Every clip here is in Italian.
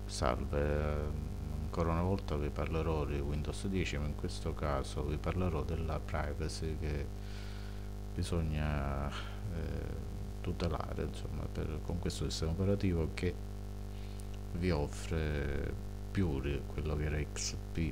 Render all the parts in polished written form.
Salve, ancora una volta vi parlerò di Windows 10, ma in questo caso vi parlerò della privacy che bisogna tutelare, insomma, con questo sistema operativo che vi offre più di quello che era XP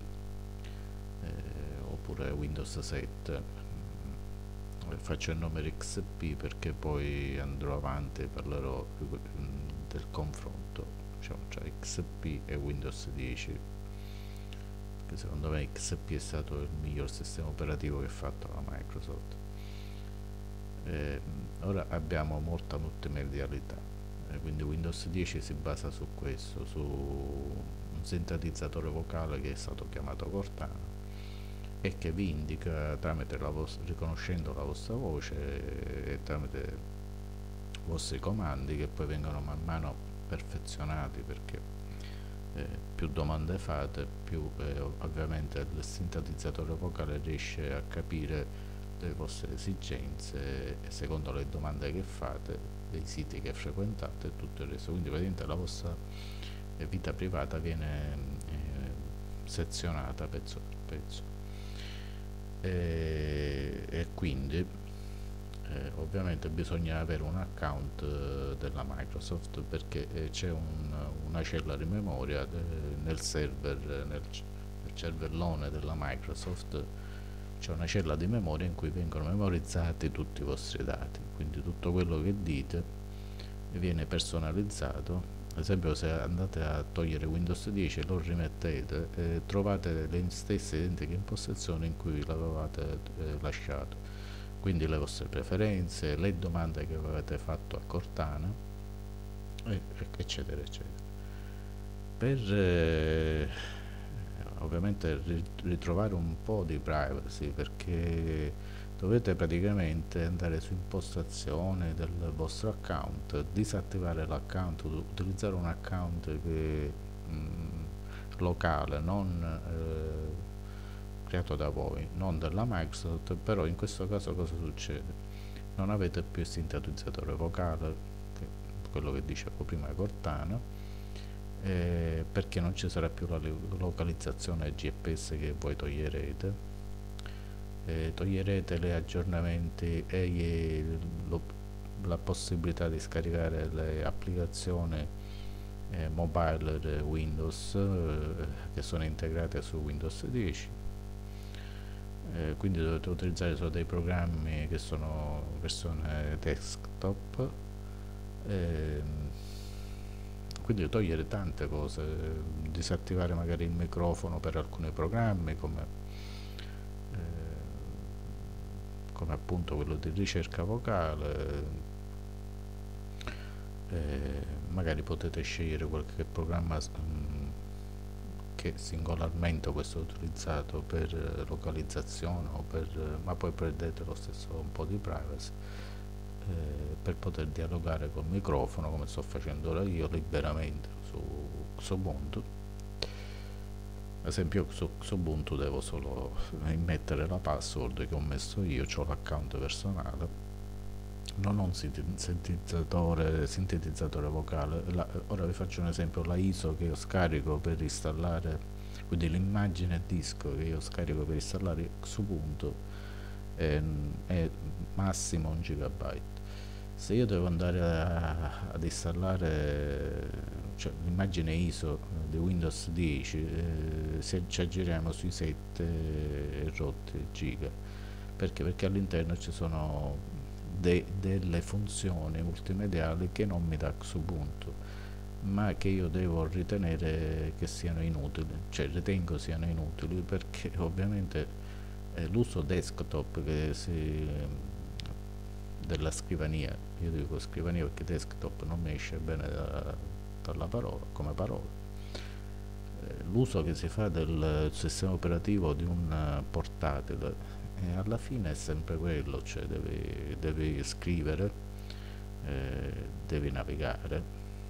oppure Windows 7. Faccio il nome XP perché poi andrò avanti e parlerò del confronto, diciamo, tra XP e Windows 10, perché secondo me XP è stato il miglior sistema operativo che ha fatto la Microsoft. Ora abbiamo molta multimedialità, quindi Windows 10 si basa su questo, su un sintetizzatore vocale che è stato chiamato Cortana e che vi indica tramite riconoscendo la vostra voce e tramite i vostri comandi, che poi vengono man mano perfezionati perché più domande fate, più ovviamente il sintetizzatore vocale riesce a capire le vostre esigenze e secondo le domande che fate, dei siti che frequentate e tutto il resto. Quindi praticamente la vostra vita privata viene sezionata pezzo per pezzo. E quindi ovviamente bisogna avere un account della Microsoft, perché c'è una cella di memoria nel cervellone della Microsoft. C'è una cella di memoria in cui vengono memorizzati tutti i vostri dati, quindi tutto quello che dite viene personalizzato. Ad esempio, se andate a togliere Windows 10 e lo rimettete, trovate le stesse identiche impostazioni in cui l'avevate lasciato, quindi le vostre preferenze, le domande che avete fatto a Cortana, eccetera eccetera. Per ovviamente ritrovare un po' di privacy, perché dovete praticamente andare su impostazione del vostro account, disattivare l'account, utilizzare un account che locale, non creato da voi, non della Microsoft. Però in questo caso cosa succede? Non avete più il sintetizzatore vocale, che quello che dicevo prima, Cortana, perché non ci sarà più la localizzazione GPS che voi toglierete. Toglierete gli aggiornamenti e la possibilità di scaricare le applicazioni mobile Windows che sono integrate su Windows 10. Quindi dovete utilizzare solo dei programmi che sono versione desktop. ehm, quindi togliere tante cose, disattivare magari il microfono per alcuni programmi come appunto quello di ricerca vocale. Magari potete scegliere qualche programma che singolarmente questo è utilizzato per localizzazione ma poi prendete lo stesso un po' di privacy per poter dialogare col microfono, come sto facendo ora io liberamente su Ubuntu. Ad esempio su Ubuntu devo solo immettere la password che ho messo io, ho l'account personale, non ho un sintetizzatore vocale. Ora vi faccio un esempio: la ISO che io scarico per installare, quindi l'immagine disco che io scarico per installare su Ubuntu è massimo 1 gigabyte. Se io devo andare ad installare, cioè, l'immagine ISO di Windows 10, se ci aggiriamo sui 7 e rotti giga. Perché all'interno ci sono delle funzioni multimediali che non mi dà Ubuntu, ma che io devo ritenere che siano inutili, cioè ritengo siano inutili, perché ovviamente l'uso desktop della scrivania, io dico scrivania perché desktop non mi esce bene dalla parola, come parola. L'uso che si fa del sistema operativo di un portatile alla fine è sempre quello, cioè devi scrivere, devi navigare,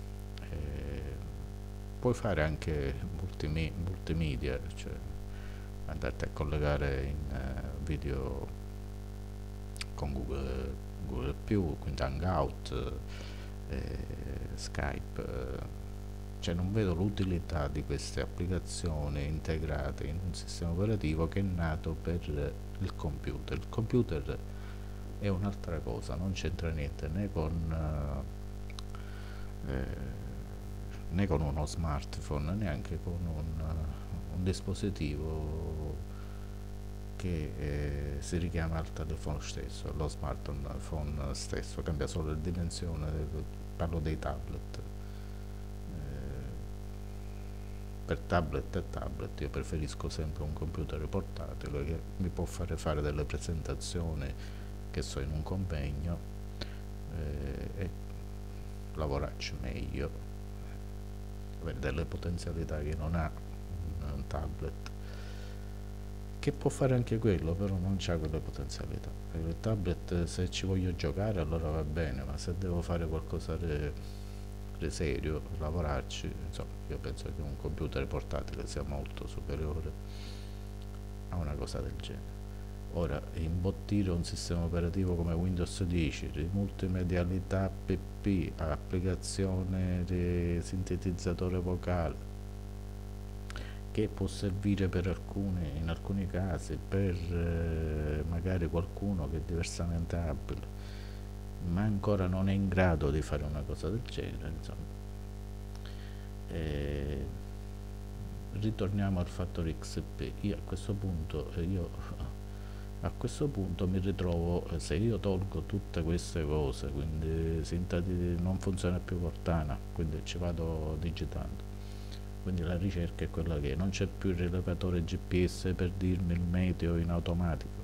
puoi fare anche multimedia, cioè andarti a collegare in video con Google+, quindi Hangout, Skype, cioè non vedo l'utilità di queste applicazioni integrate in un sistema operativo che è nato per il computer. Il computer è un'altra cosa, non c'entra niente né con uno smartphone, neanche con un dispositivo che si richiama al telefono stesso, allo smartphone stesso, cambia solo la dimensione, parlo dei tablet. Per tablet e tablet io preferisco sempre un computer portatile che mi può fare delle presentazioni, che so, in un convegno, e lavorarci meglio, avere delle potenzialità che non ha un tablet, che può fare anche quello, però non ha quelle potenzialità. Il tablet, se ci voglio giocare allora va bene, ma se devo fare qualcosa di serio, lavorarci, insomma, io penso che un computer portatile sia molto superiore a una cosa del genere. Ora, imbottire un sistema operativo come Windows 10 di multimedialità app, applicazione di sintetizzatore vocale, che può servire per in alcuni casi per magari qualcuno che è diversamente abile, ma ancora non è in grado di fare una cosa del genere, insomma. Ritorniamo al fattore XP. A questo punto mi ritrovo, se io tolgo tutte queste cose, quindi non funziona più Cortana, quindi ci vado digitando, quindi la ricerca è quella che è, non c'è più il rilevatore GPS per dirmi il meteo in automatico,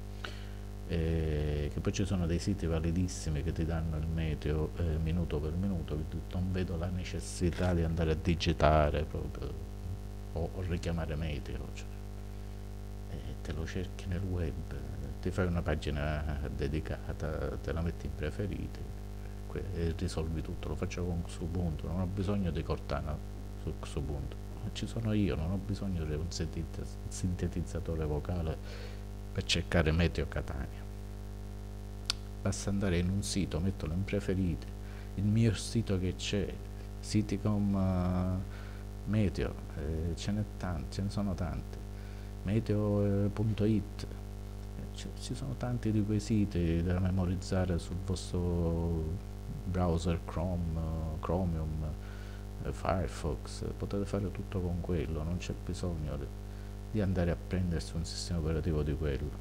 che poi ci sono dei siti validissimi che ti danno il meteo minuto per minuto, quindi non vedo la necessità di andare a digitare proprio o richiamare meteo, cioè, te lo cerchi nel web, ti fai una pagina dedicata, te la metti in preferiti e risolvi tutto. Lo faccio con Xubuntu, non ho bisogno di Cortana su Xubuntu, ci sono io, non ho bisogno di un sintetizzatore vocale per cercare meteo Catania. Basta andare in un sito, metterlo in preferiti, il mio sito che c'è, Citicom Meteo, ce ne sono tanti, meteo.it, ci sono tanti di quei siti da memorizzare sul vostro browser Chromium, Firefox, potete fare tutto con quello, non c'è bisogno di andare a prendersi un sistema operativo di quello.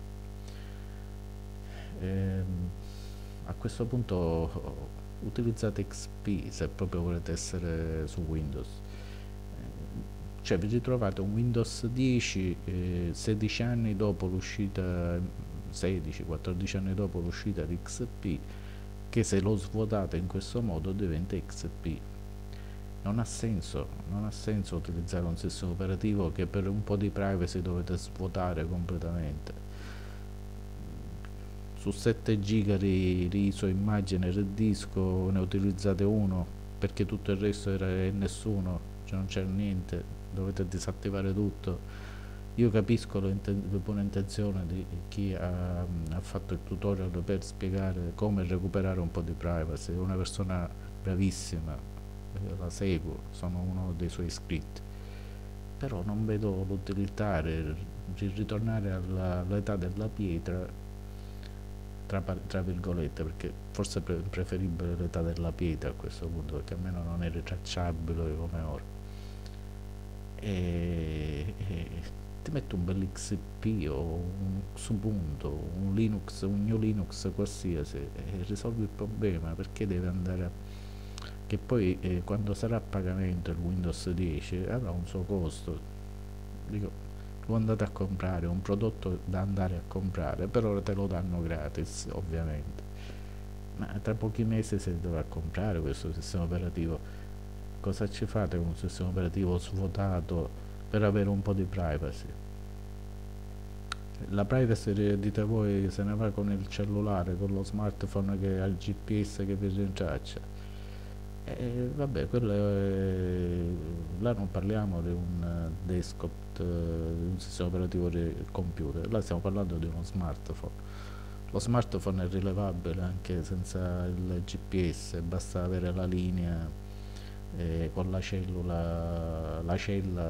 A questo punto utilizzate XP se proprio volete essere su Windows, cioè vi ritrovate un Windows 10 16 anni dopo l'uscita, 16-14 anni dopo l'uscita di XP, che se lo svuotate in questo modo diventa XP. Non ha senso utilizzare un sistema operativo che per un po' di privacy dovete svuotare completamente. Su 7 giga di ISO immagine del disco ne utilizzate uno, perché tutto il resto era nessuno, cioè non c'era niente, dovete disattivare tutto. Io capisco la buona intenzione di chi ha fatto il tutorial per spiegare come recuperare un po' di privacy, è una persona bravissima, io la seguo, sono uno dei suoi iscritti, però non vedo l'utilità di ritornare all'età della pietra, tra virgolette, perché forse è preferibile l'età della pietra a questo punto, perché almeno non è ritracciabile come ora, e ti metto un bel XP o un Ubuntu, un Linux, un New Linux qualsiasi, e risolvi il problema, perché deve andare che poi quando sarà a pagamento il Windows 10 avrà un suo costo. Dico, lo andate a comprare, un prodotto da andare a comprare, per ora te lo danno gratis ovviamente, ma tra pochi mesi se dovrà comprare questo sistema operativo, cosa ci fate con un sistema operativo svuotato per avere un po' di privacy? La privacy, dite voi, se ne va con il cellulare, con lo smartphone che ha il GPS che vi rintraccia. Vabbè, là non parliamo di un desktop, di un sistema operativo di computer, là stiamo parlando di uno smartphone. Lo smartphone è rilevabile anche senza il GPS, basta avere la linea con la cella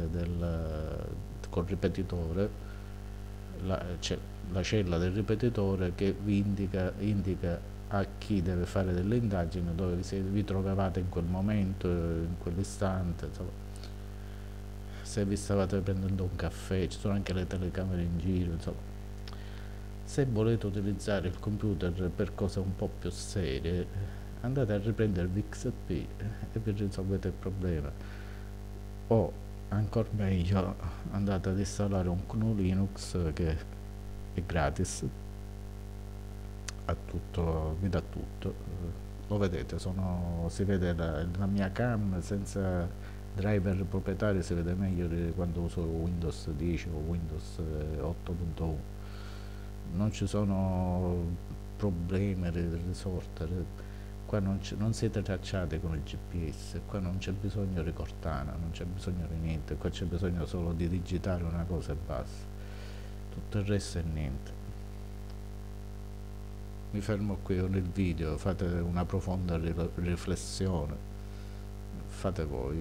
col ripetitore, c'è la cella del ripetitore che indica a chi deve fare delle indagini dove vi trovavate in quel momento, in quell'istante, insomma, se vi stavate prendendo un caffè, ci sono anche le telecamere in giro, insomma. Se volete utilizzare il computer per cose un po' più serie, andate a riprendervi XP e vi risolvete il problema. O ancora meglio, andate ad installare un GNU Linux che è gratis, vi dà tutto. Lo vedete, si vede la mia cam senza driver proprietario, si vede meglio di quando uso Windows 10 o Windows 8.1. Non ci sono problemi risorte, qua non siete tracciati con il GPS, qua non c'è bisogno di Cortana, non c'è bisogno di niente, qua c'è bisogno solo di digitare una cosa e basta, tutto il resto è niente. Mi fermo qui con il video, fate una profonda riflessione, fate voi.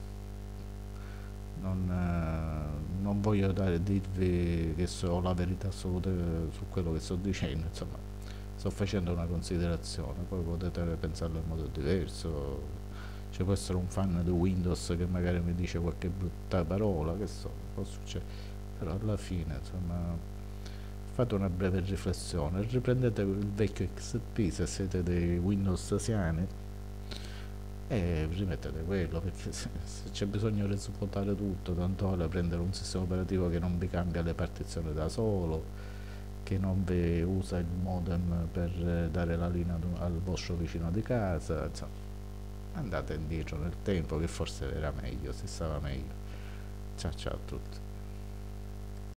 Non voglio dirvi che ho la verità assoluta su quello che sto dicendo, insomma, sto facendo una considerazione, poi potete pensarlo in modo diverso, ci può essere un fan di Windows che magari mi dice qualche brutta parola, che so, può succedere, però alla fine, insomma, fate una breve riflessione, riprendete il vecchio XP se siete dei Windowsiani e rimettete quello, perché se c'è bisogno di svuotare tutto, tanto vale prendere un sistema operativo che non vi cambia le partizioni da solo, che non vi usa il modem per dare la linea al vostro vicino di casa, insomma, andate indietro nel tempo che forse era meglio, si stava meglio. Ciao ciao a tutti.